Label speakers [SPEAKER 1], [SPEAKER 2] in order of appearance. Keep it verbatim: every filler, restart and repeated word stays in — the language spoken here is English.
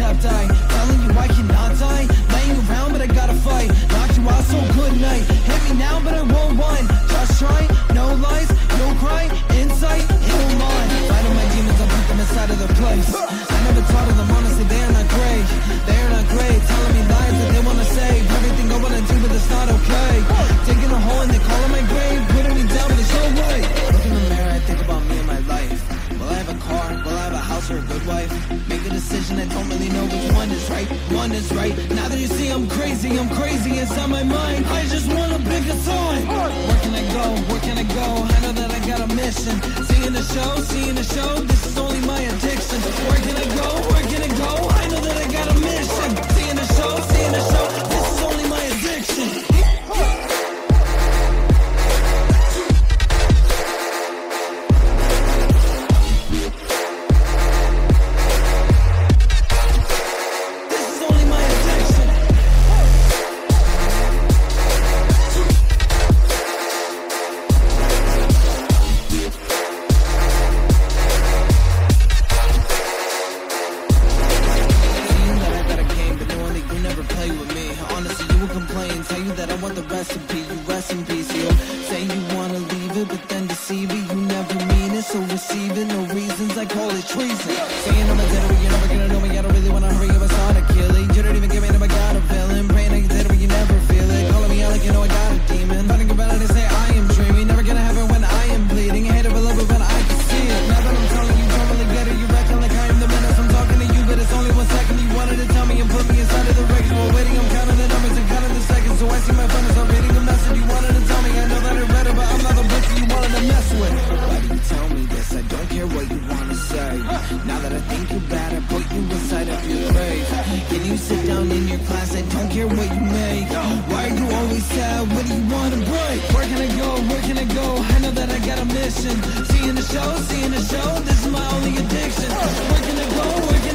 [SPEAKER 1] trapped eye, telling you I cannot die. Laying around but I gotta fight. Knocked you out so good night. Hit me now but I won't whine. Just try, no lies, no cry. Insight, no lie. Fight on my demons, I'll put them inside of their place. I never taught of them honestly, they are not great. They are not great, telling me lies that they wanna save. Everything I wanna do but it's not okay. Digging a hole and they calling my grave. Putting me down but it's no way. Look in the mirror, I think about me and my life. Will I have a car? Will I have a house or a good wife? Make a decision, I don't really know which one is right. One is right. Now that you see I'm crazy, I'm crazy inside my mind. I just wanna pick a side. Where can I go? Where can I go? I know that I got a mission. Seeing the show, seeing the show. This is only my addiction. Where can I go? Where can I go? I know that I got a mission. Seeing the show, seeing the show. This is only my addiction. Seeing the show, seeing the show, this is my only addiction. Where can I go? Where can